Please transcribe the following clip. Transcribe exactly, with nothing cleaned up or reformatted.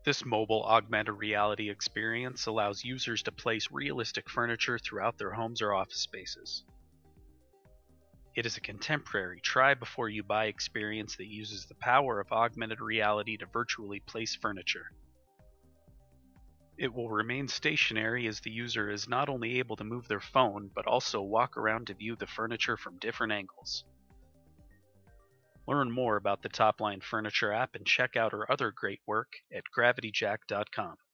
This mobile augmented reality experience allows users to place realistic furniture throughout their homes or office spaces. It is a contemporary, try before you buy experience that uses the power of augmented reality to virtually place furniture. It will remain stationary as the user is not only able to move their phone, but also walk around to view the furniture from different angles. Learn more about the Topline Furniture app and check out our other great work at gravity jack dot com.